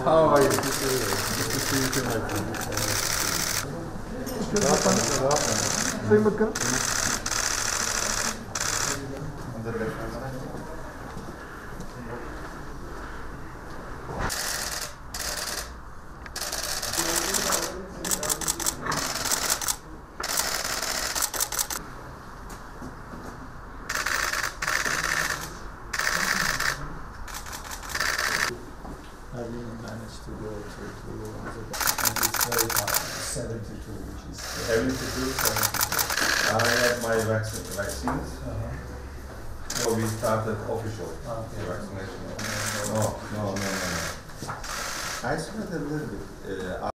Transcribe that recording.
How are you? Good to see you too, my friend. Sayın Bakanım. I didn't manage to go to and it's very hard, 72, which is 72, 72. I had my vaccines. So we started official vaccination. No. I started a little bit.